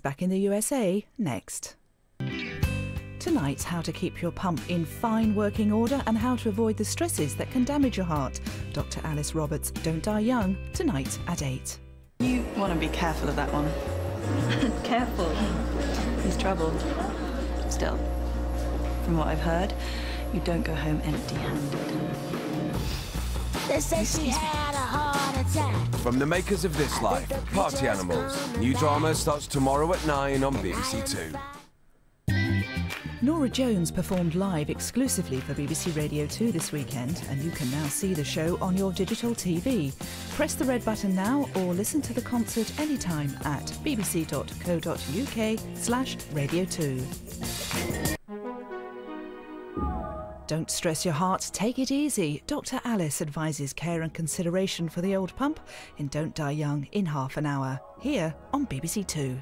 Back in the USA, next. Tonight, how to keep your pump in fine working order and how to avoid the stresses that can damage your heart. Dr. Alice Roberts' Don't Die Young, tonight at 8. You want to be careful of that one. Careful. He's trouble. Still, from what I've heard, you don't go home empty-handed. They say she had a heart attack. From the makers of This Life, Party Animals. New drama starts tomorrow at 9 on BBC Two. Nora Jones performed live exclusively for BBC Radio 2 this weekend, and you can now see the show on your digital TV. Press the red button now or listen to the concert anytime at bbc.co.uk/Radio2. Don't stress your heart, take it easy. Dr. Alice advises care and consideration for the old pump in Don't Die Young in half an hour, here on BBC Two.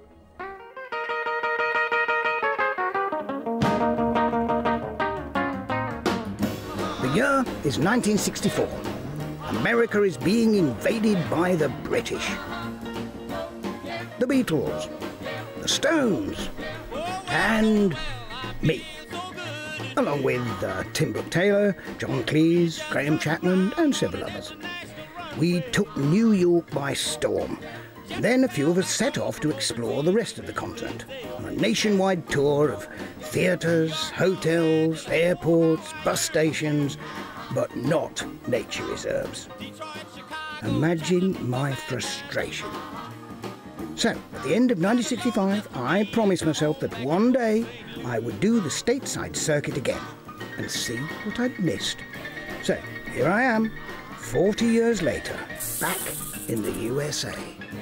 The year is 1964. America is being invaded by the British. The Beatles, the Stones, and me. Along with Tim Brooke Taylor, John Cleese, Graham Chapman and several others. We took New York by storm. Then a few of us set off to explore the rest of the continent on a nationwide tour of theatres, hotels, airports, bus stations, but not nature reserves. Imagine my frustration. So, at the end of 1965, I promised myself that one day I would do the stateside circuit again and see what I'd missed. So, here I am, 40 years later, back in the USA.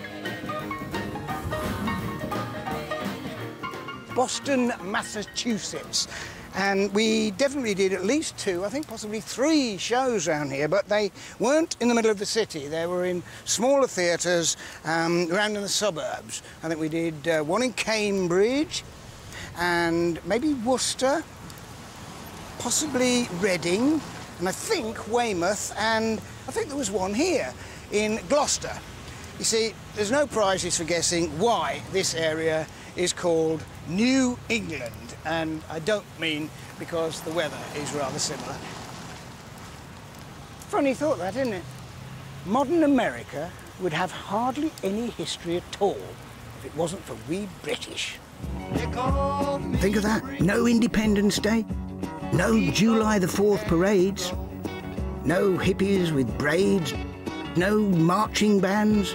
Boston, Massachusetts. And we definitely did at least 2, I think possibly 3 shows around here, but they weren't in the middle of the city. They were in smaller theatres around in the suburbs. I think we did one in Cambridge and maybe Worcester, possibly Reading, and I think Weymouth, and I think there was one here in Gloucester. You see, there's no prizes for guessing why this area is called New England, and I don't mean because the weather is rather similar. Funny thought that, isn't it? Modern America would have hardly any history at all if it wasn't for we British. Think of that. No Independence Day, no July the 4th parades, no hippies with braids, no marching bands,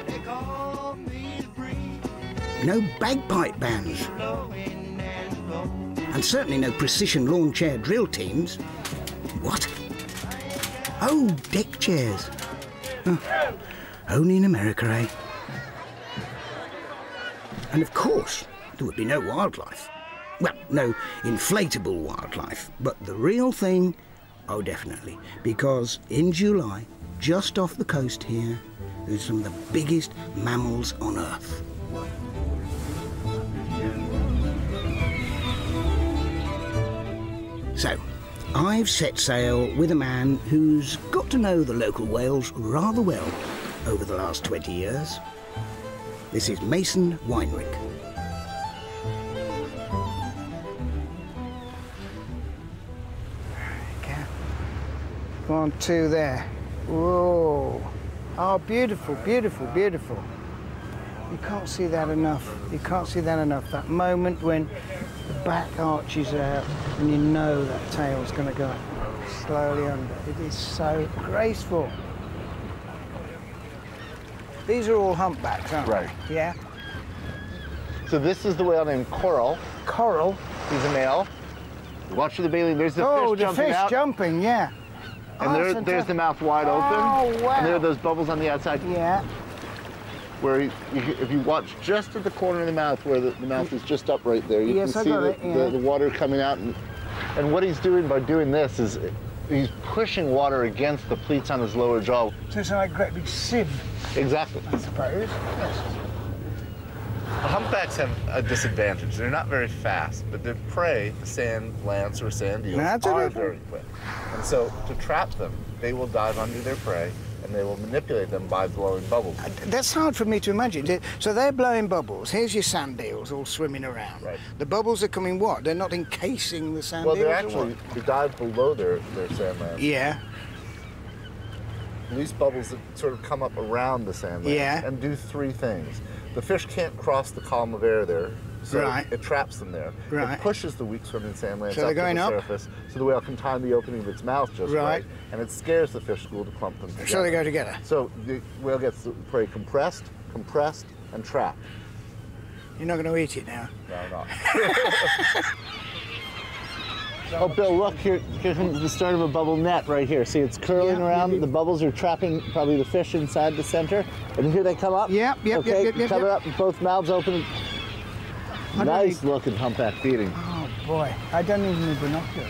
no bagpipe bands, and certainly no precision lawn chair drill teams. What? Oh, deck chairs. Oh, only in America, eh? And of course, there would be no wildlife. Well, no inflatable wildlife, but the real thing, oh, definitely, because in July, just off the coast here, there's some of the biggest mammals on Earth. So, I've set sail with a man who's got to know the local whales rather well over the last 20 years. This is Mason Weinrich. Go on, 2 there. Whoa. Oh, beautiful, beautiful, beautiful. You can't see that enough. You can't see that enough. That moment when the back arches out and you know that tail's going to go slowly under. It is so graceful. These are all humpbacks, aren't right. they? Yeah. So this is the whale named Coral. Coral? He's a male. Watch for the baleen. There's the fish jumping out. Oh, the fish jumping, yeah. And there's the mouth wide open. Oh, wow. And there are those bubbles on the outside. Yeah. Where if you watch just at the corner of the mouth, where the mouth is just up right there, you can see the water coming out. And what he's doing by doing this is he's pushing water against the pleats on his lower jaw. So it's like a great big sieve. Exactly. I suppose. Yes. Humpbacks have a disadvantage. They're not very fast, but their prey, the sand lance or sand eels, are very quick. And so to trap them, they will dive under their prey and they will manipulate them by blowing bubbles. That's hard for me to imagine. So they're blowing bubbles. Here's your sand eels all swimming around. Right. The bubbles are coming what? They're not encasing the sand eels? Well, they're actually, they dive below their sand land. Yeah. These bubbles that sort of come up around the sand land and do three things. The fish can't cross the column of air there, so it traps them there. It pushes the weak swimming sand lands up to the surface, so the whale can time the opening of its mouth just right, and it scares the fish school to clump them together. So they go together. So the whale gets the prey compressed, and trapped. You're not going to eat it now? No, I'm not. Oh, Bill, look, here comes the start of a bubble net right here. See, it's curling around. The bubbles are trapping probably the fish inside the center. And here they come up. Yep. Cover up with both mouths open. Nice looking humpback feeding. Oh, boy. I don't even need binoculars.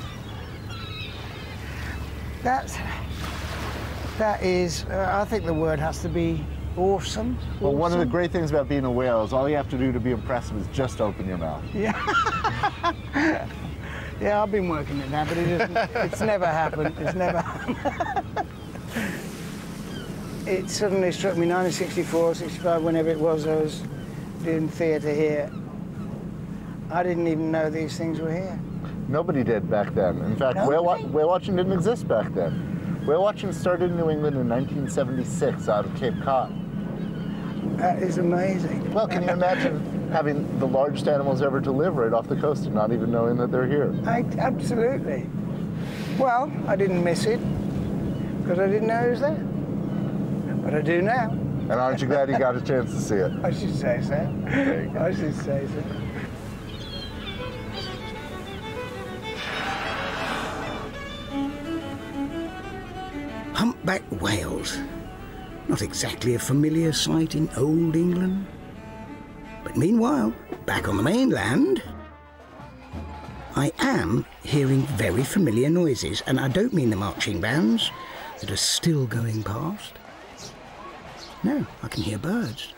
That is, I think the word has to be awesome. Well, one of the great things about being a whale is all you have to do to be impressive is just open your mouth. Yeah. Yeah, I've been working at that, but it's never happened. It's never happened. It suddenly struck me, 1964, 65, whenever it was, I was doing theatre here. I didn't even know these things were here. Nobody did back then. In fact, whale watching didn't exist back then. Whale watching started in New England in 1976 out of Cape Cod. That is amazing. Well, can you imagine having the largest animals ever to live right off the coast and not even knowing that they're here? Absolutely. Well, I didn't miss it because I didn't know it was there. But I do now. And aren't you glad you got a chance to see it? I should say so. There you go. I should say so. Humpback whales. Not exactly a familiar sight in old England. But meanwhile, back on the mainland, I am hearing very familiar noises, and I don't mean the marching bands that are still going past. No, I can hear birds.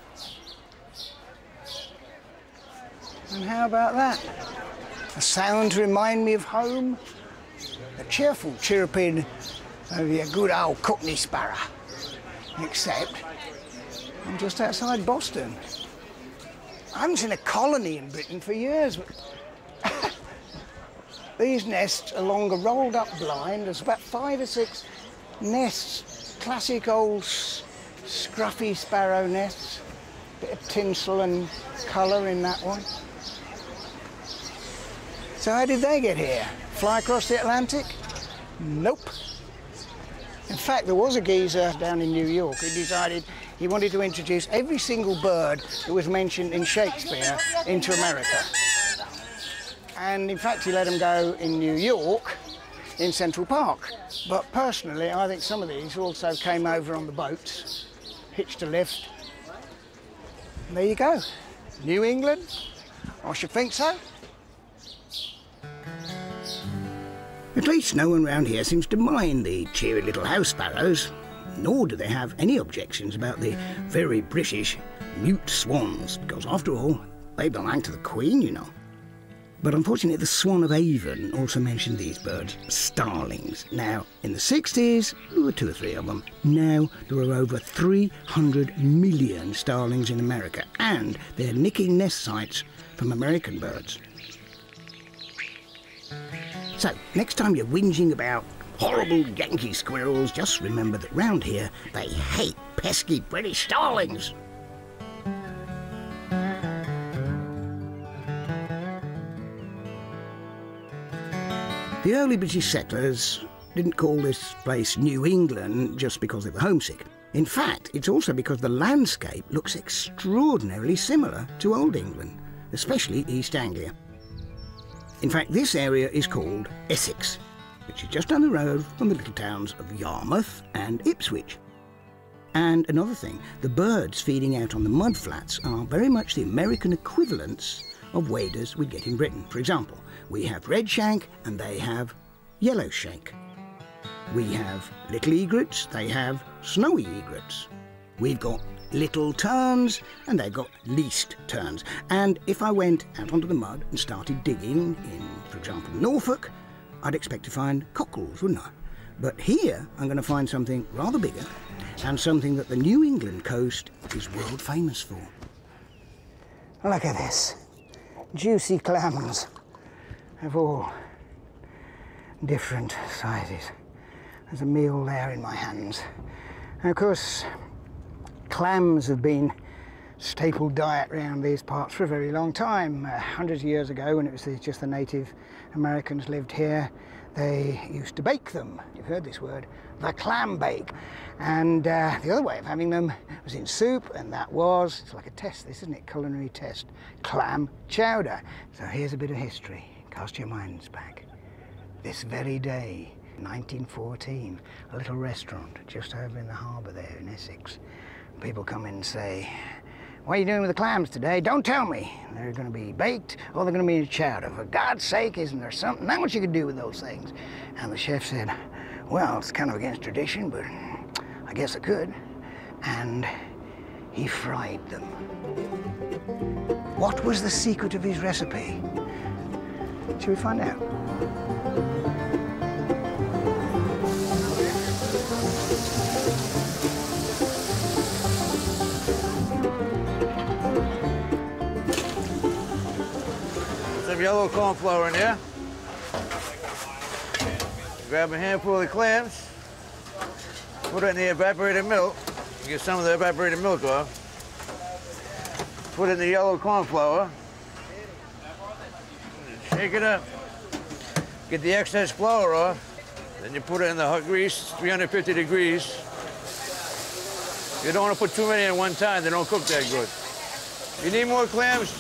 And how about that? A sound to remind me of home. A cheerful chirruping of your good old Cockney sparrow. Except I'm just outside Boston. I haven't seen a colony in Britain for years. But these nests along a rolled-up blind, there's about 5 or 6 nests, classic old scruffy sparrow nests. Bit of tinsel and colour in that one. So how did they get here? Fly across the Atlantic? Nope. In fact, there was a geezer down in New York who decided he wanted to introduce every single bird that was mentioned in Shakespeare into America. And in fact, he let them go in New York, in Central Park. But personally, I think some of these also came over on the boats, hitched a lift. And there you go. New England? I should think so. At least no one round here seems to mind the cheery little house sparrows, nor do they have any objections about the very British mute swans, because after all, they belong to the Queen, you know. But unfortunately, the Swan of Avon also mentioned these birds, starlings. Now, in the 60s, there were 2 or 3 of them. Now, there are over 300 million starlings in America, and they're nicking nest sites from American birds. So, next time you're whinging about horrible Yankee squirrels, just remember that round here, they hate pesky British starlings. The early British settlers didn't call this place New England just because they were homesick. In fact, it's also because the landscape looks extraordinarily similar to Old England, especially East Anglia. In fact, this area is called Essex, which is just down the road from the little towns of Yarmouth and Ipswich. And another thing, the birds feeding out on the mudflats are very much the American equivalents of waders we get in Britain. For example, we have redshank and they have yellowshank. We have little egrets, they have snowy egrets. We've got little terns and they've got least terns. And if I went out onto the mud and started digging in, for example, Norfolk, I'd expect to find cockles, wouldn't I? But here I'm going to find something rather bigger and something that the New England coast is world famous for. Look at this. Juicy clams of all different sizes. There's a meal there in my hands. And of course, clams have been staple diet around these parts for a very long time. Hundreds of years ago, when it was just the Native Americans lived here, they used to bake them. You've heard this word, the clam bake. And the other way of having them was in soup, and that was, it's like a test, this, isn't it? Culinary test. Clam chowder. So here's a bit of history. Cast your minds back. This very day, 1914, a little restaurant just over in the harbour there in Essex. People come in and say, "What are you doing with the clams today? Don't tell me. They're going to be baked or they're going to be in chowder. For God's sake, isn't there something else you could do with those things?" And the chef said, "Well, it's kind of against tradition, but I guess I could." And he fried them. What was the secret of his recipe? Shall we find out? Some yellow corn flour in there. Grab a handful of the clams, put it in the evaporated milk, get some of the evaporated milk off. Put it in the yellow corn flour, shake it up, get the excess flour off, then you put it in the hot grease, 350 degrees. You don't want to put too many at one time, they don't cook that good. You need more clams?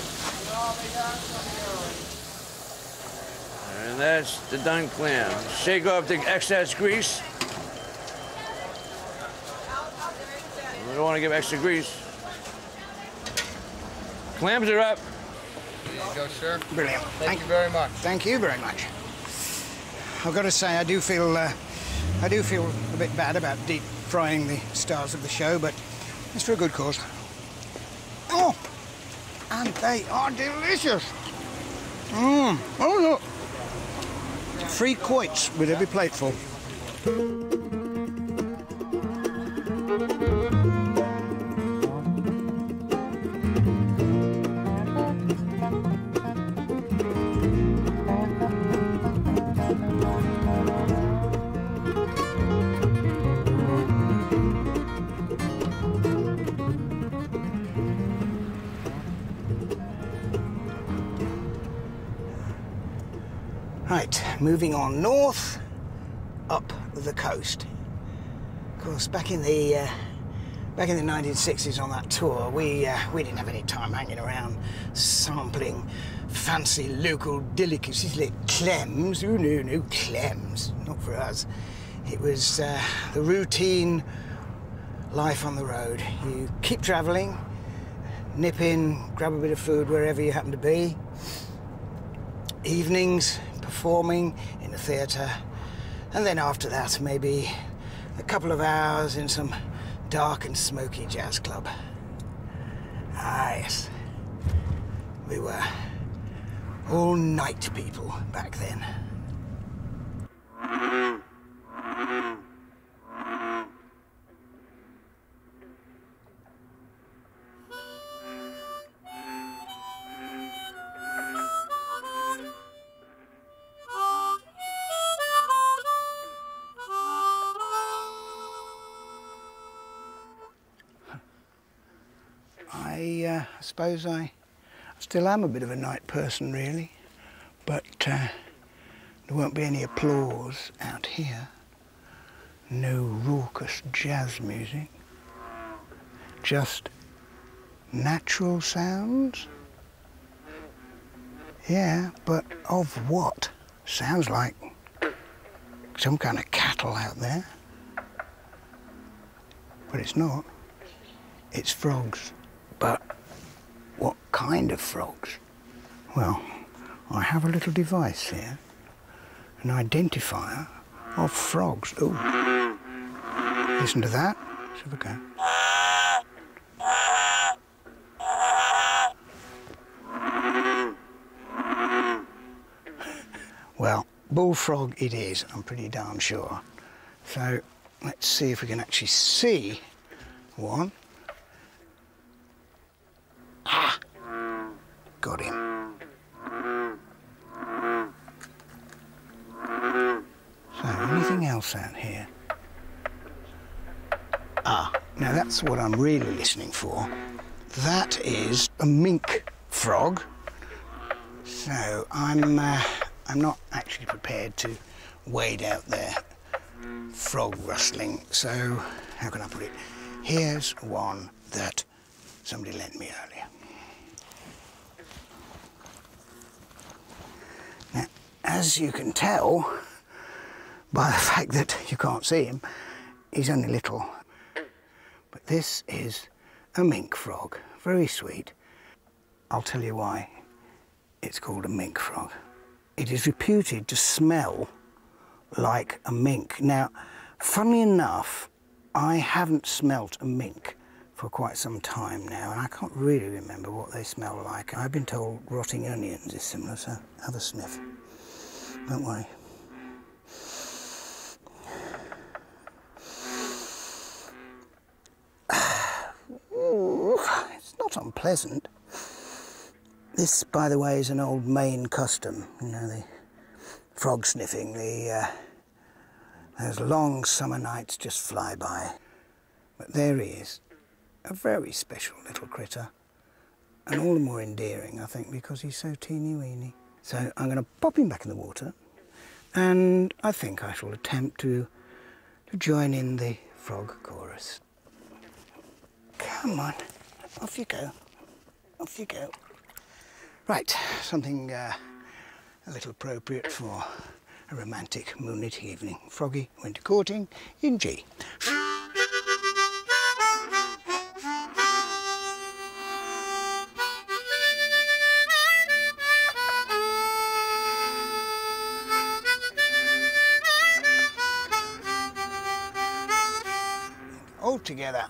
And that's the done clam. Shake off the excess grease. We don't want to give extra grease. Clams are up. There you go, sir. Brilliant. Thank you very much. Thank you very much. I've got to say, I do feel a bit bad about deep frying the stars of the show, but it's for a good cause. Oh, and they are delicious. Oh, look. 3 quoits with every plateful. Right, moving on north, up the coast. Of course, back in the 1960s on that tour, we didn't have any time hanging around sampling fancy local delicacies like clams. Oh, no, clams, not for us. It was the routine life on the road. You keep travelling, nip in, grab a bit of food wherever you happen to be. Evenings, performing in the theatre, and then after that maybe a couple of hours in some dark and smoky jazz club. Ah yes, we were all night people back then. I suppose I still am a bit of a night person, really, but there won't be any applause out here. No raucous jazz music, just natural sounds. Yeah, but of what? Sounds like some kind of cattle out there. But it's not. It's frogs. But what kind of frogs? Well, I have a little device here, an identifier of frogs. Oh, listen to that. Let's have a go. Well, bullfrog it is, I'm pretty darn sure. So Let's see if we can actually see one. Ah! Got him. So, anything else out here? Ah, now that's what I'm really listening for. That is a mink frog. So I'm not actually prepared to wade out there frog rustling. So how can I put it? Here's one that somebody lent me earlier. Now, as you can tell by the fact that you can't see him, he's only little. But this is a mink frog, very sweet. I'll tell you why it's called a mink frog. It is reputed to smell like a mink. Now, funnily enough, I haven't smelt a mink for quite some time now, and I can't really remember what they smell like. I've been told rotting onions is similar, so have a sniff. Don't worry. Ooh, it's not unpleasant. This, by the way, is an old Maine custom. You know, the frog sniffing. Those long summer nights just fly by. But there he is, a very special little critter, and all the more endearing, I think, because he's so teeny-weeny. So I'm going to pop him back in the water, and I think I shall attempt to join in the frog chorus. Come on, off you go, off you go. Right, something a little appropriate for a romantic moonlit evening. Froggy went courting in G. All together.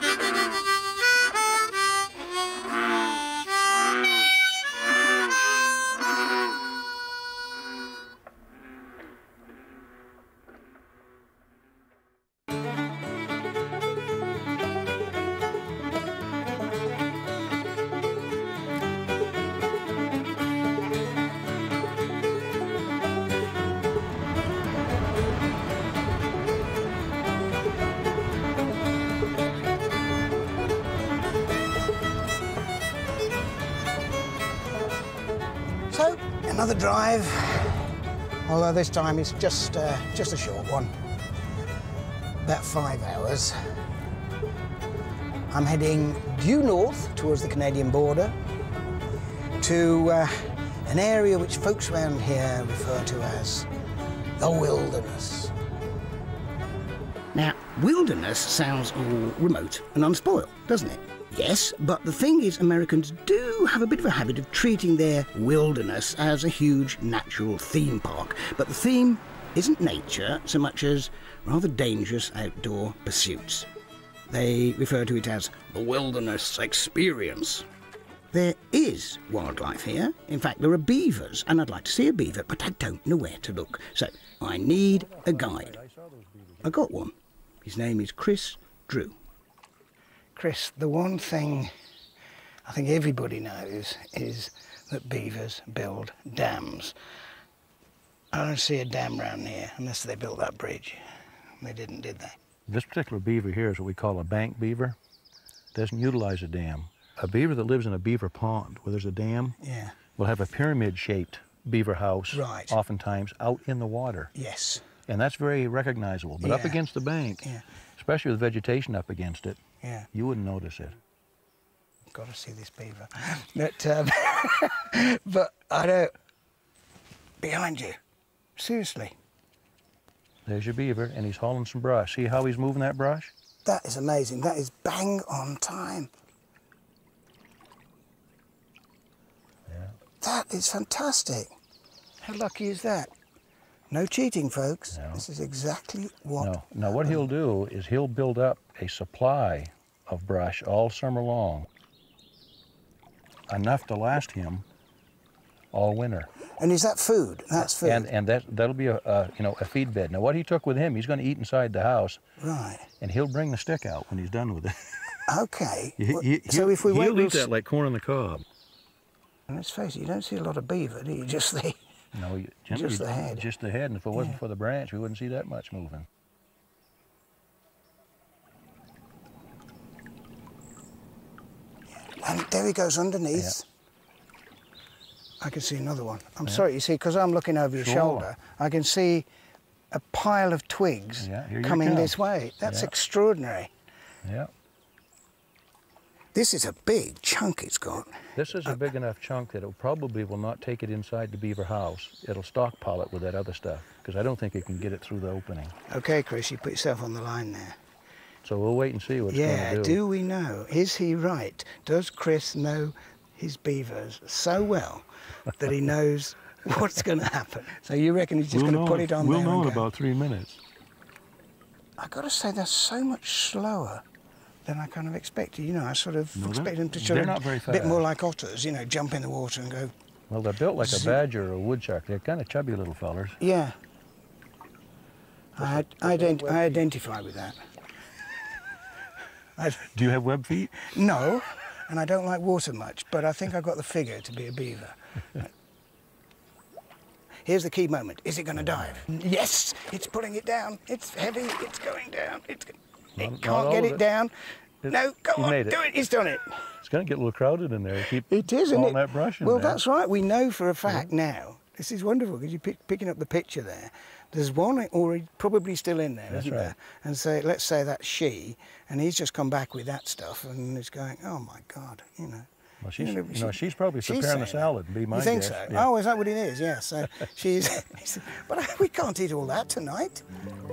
So, another drive, although this time it's just a short one, about 5 hours. I'm heading due north towards the Canadian border to an area which folks around here refer to as the wilderness. Now, wilderness sounds all remote and unspoiled, doesn't it? Yes, but the thing is, Americans do have a bit of a habit of treating their wilderness as a huge natural theme park. But the theme isn't nature so much as rather dangerous outdoor pursuits. They refer to it as the wilderness experience. There is wildlife here. In fact, there are beavers, and I'd like to see a beaver, but I don't know where to look. So I need a guide. I got one. His name is Chris Drew. Chris, the one thing I think everybody knows is that beavers build dams. I don't see a dam around here unless they built that bridge. They didn't, did they? This particular beaver here is what we call a bank beaver. Doesn't utilize a dam. A beaver that lives in a beaver pond where there's a dam will have a pyramid-shaped beaver house, oftentimes out in the water. Yes. And that's very recognizable. But up against the bank, especially with vegetation up against it, you wouldn't notice it. Got to see this beaver. But I don't... Behind you. Seriously. There's your beaver, and he's hauling some brush. See how he's moving that brush? That is amazing. That is bang on time. Yeah. That is fantastic. How lucky is that? No cheating, folks. No. This is exactly what... No. Now, what he'll do is he'll build up a supply of brush all summer long, enough to last him all winter. And is that food? That's food. And that'll be a feed bed. Now what he took with him, he's going to eat inside the house. Right. And he'll bring the stick out when he's done with it. Okay. So if we wait, he'll eat that like corn on the cob. And let's face it, you don't see a lot of beaver, do you? Just the just the head. Just the head. And if it wasn't for the branch, we wouldn't see that much moving. And there he goes underneath. I can see another one. I'm sorry, you see, because I'm looking over your shoulder, I can see a pile of twigs coming this way. That's extraordinary. Yeah. This is a big chunk it's got. This is a big enough chunk that it probably will not take it inside the beaver house. It'll stockpile it with that other stuff, because I don't think it can get it through the opening. Okay, Chris, you put yourself on the line there. So we'll wait and see what it's going to do. Yeah, do we know? Is he right? Does Chris know his beavers so well that he knows what's going to happen? So you reckon he's just going to put it on there? We'll know in about 3 minutes. I've got to say, they're so much slower than I kind of expected. You know, I sort of expected them to sort of not very fast. A bit more like otters, you know, jump in the water and go. Well, they're built like a badger or a woodchuck. They're kind of chubby little fellers. Yeah. I identify with that. Do you have web feet? No, and I don't like water much, but I think I've got the figure to be a beaver. Here's the key moment. Is it going to dive? Yes, it's pulling it down. It's heavy, it's going down. It can't get it down. No, go on, do it. He's done it. It's going to get a little crowded in there. It is, isn't it? That brush in well, there. That's right. We know for a fact now. This is wonderful because you're picking up the picture there. There's one already probably still in there, isn't there? And so let's say that's she, and he's just come back with that stuff, and he's going, oh my God, you know. Well, she's probably preparing the salad. Be my guess. You think so? Yeah. Oh, is that what it is? Yeah. So she's. But we can't eat all that tonight.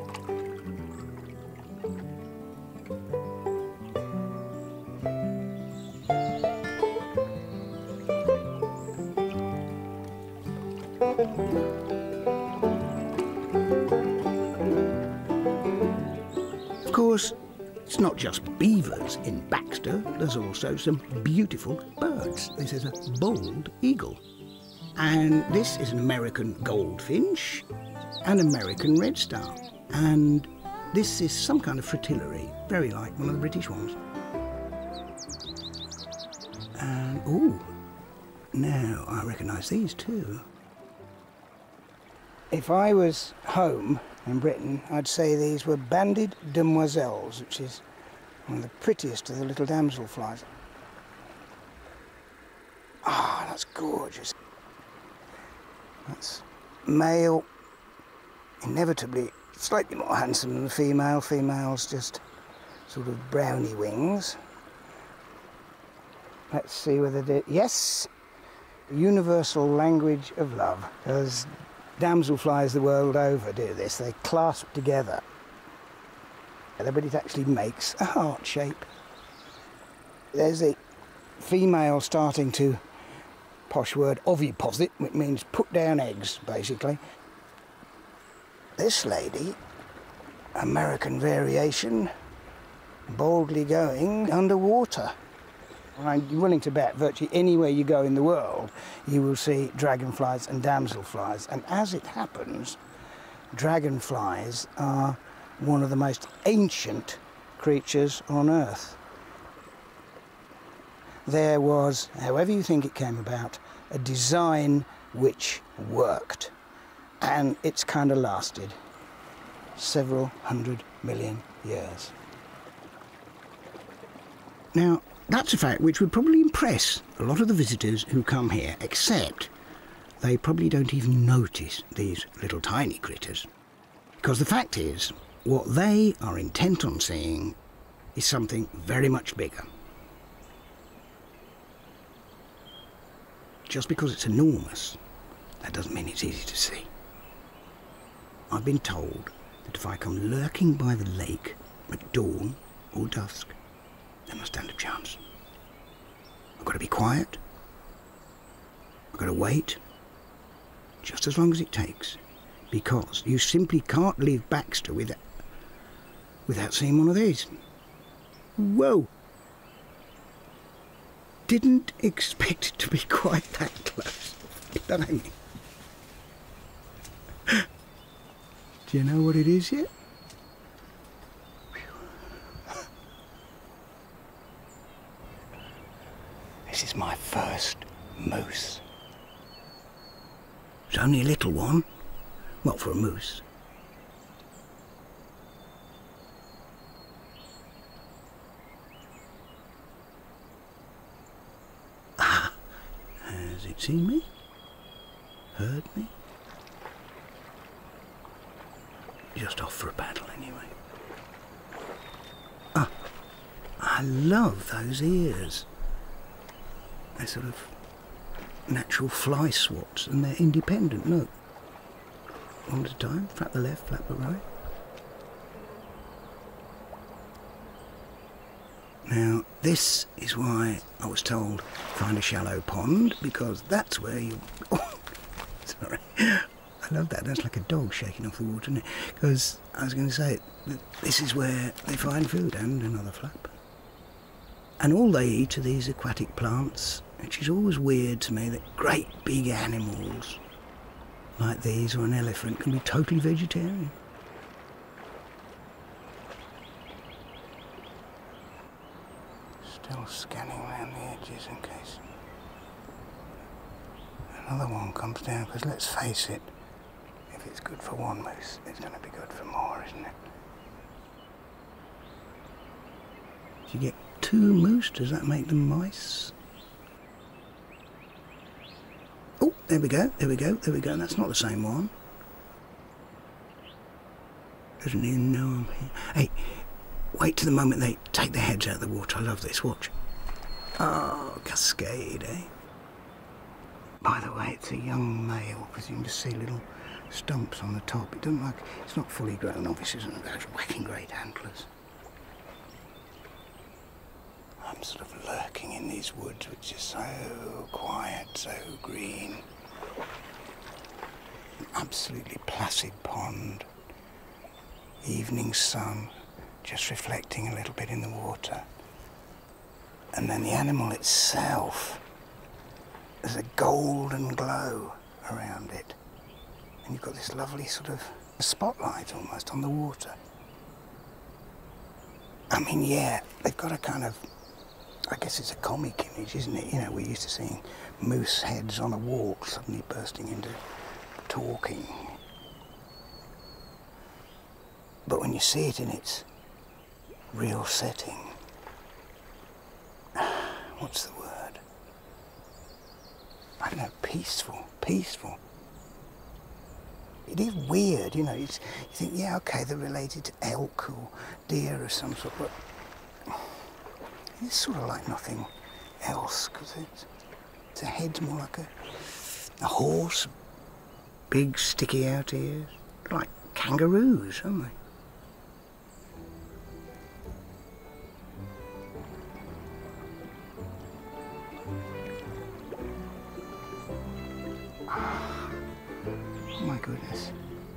Of course, it's not just beavers in Baxter. There's also some beautiful birds. This is a bald eagle. And this is an American goldfinch, an American redstar. And this is some kind of fritillary, very like one of the British ones. And, ooh, now I recognise these too. If I was home in Britain, I'd say these were banded demoiselles, which is one of the prettiest of the little damselflies. Ah, that's gorgeous. That's male, inevitably slightly more handsome than the female. Female's just sort of browny wings. Let's see whether they... Yes! Universal language of love. Because damselflies the world over do this. They clasp together. But it actually makes a heart shape. There's a female starting to, posh word, oviposit, which means put down eggs, basically. This lady, American variation, boldly going underwater. I'm willing to bet virtually anywhere you go in the world, you will see dragonflies and damselflies. And as it happens, dragonflies are one of the most ancient creatures on Earth. There was, however you think it came about, a design which worked. And it's kind of lasted several 100 million years. Now, that's a fact which would probably impress a lot of the visitors who come here, except they probably don't even notice these little tiny critters. Because the fact is, what they are intent on seeing is something very much bigger. Just because it's enormous, that doesn't mean it's easy to see. I've been told that if I come lurking by the lake at dawn or dusk, then I stand a chance. I've got to be quiet. I've got to wait, just as long as it takes, because you simply can't leave Baxter without seeing one of these. Whoa! Didn't expect it to be quite that close. Don't you? Do you know what it is yet? This is my first moose. It's only a little one. What for a moose? Ah, has it seen me? Heard me? Just off for a paddle anyway. Ah, I love those ears. They're sort of natural fly swats, and they're independent, look. One at a time, flap the left, flap the right. Now, this is why I was told find a shallow pond, because that's where you... Oh, sorry. I love that. That's like a dog shaking off the water, isn't it? Because I was going to say, this is where they find food, and another flap. And all they eat are these aquatic plants, which is always weird to me that great big animals like these or an elephant can be totally vegetarian. Still scanning around the edges in case another one comes down, because let's face it, if it's good for one moose, it's going to be good for more, isn't it? If you get 2 moose, does that make them mice? Oh, there we go, there we go, there we go. That's not the same one. Doesn't even know I'm here. Hey, wait till the moment they take their heads out of the water. I love this, watch. Oh, cascade, eh? By the way, it's a young male, because you can just see little stumps on the top. It doesn't like, it's not fully grown, obviously, isn't it? Those whacking great antlers. I'm sort of lurking in these woods, which is so quiet, so green. An absolutely placid pond. The evening sun just reflecting a little bit in the water. And then the animal itself, there's a golden glow around it. And you've got this lovely sort of spotlight almost on the water. I mean, yeah, they've got a kind of, I guess it's a comic image, isn't it? You know, we're used to seeing moose heads on a walk suddenly bursting into talking. But when you see it in its real setting, what's the word? I don't know, peaceful, peaceful. It is weird, you know, you think, yeah, okay, they're related to elk or deer or some sort, but it's sort of like nothing else, because its head's more like a horse, big sticky out ears, like kangaroos, aren't they? Oh my goodness.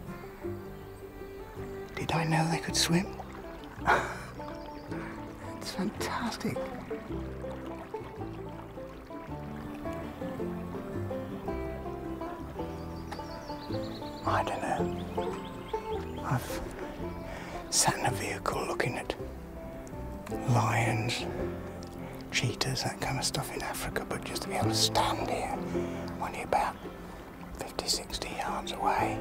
Did I know they could swim? It's fantastic. I don't know. I've sat in a vehicle looking at lions, cheetahs, that kind of stuff in Africa, but just to be able to stand here when you're about 50, 60 yards away,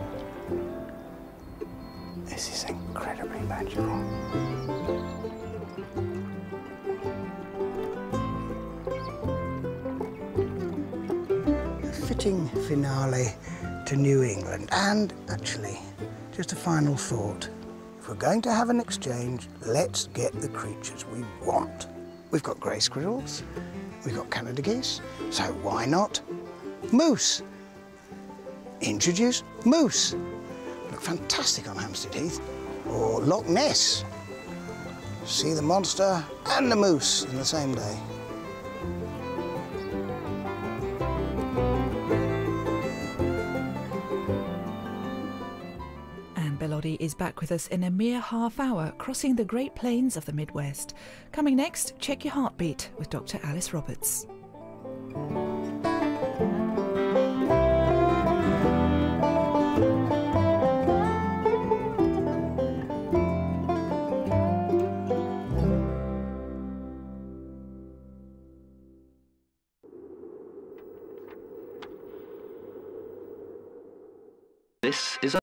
this is incredibly magical. A fitting finale to New England, and actually, just a final thought. If we're going to have an exchange, let's get the creatures we want. We've got grey squirrels, we've got Canada geese, so why not moose? Introduce moose. Look fantastic on Hampstead Heath. Or Loch Ness. See the monster and the moose in the same day. Oddie is back with us in a mere half hour, crossing the Great Plains of the Midwest. Coming next, Check Your Heartbeat with Dr. Alice Roberts. This is